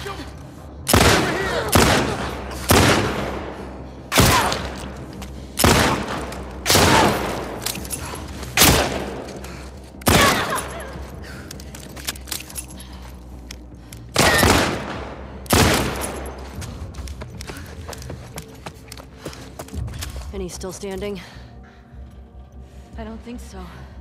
And he's still standing? I don't think so.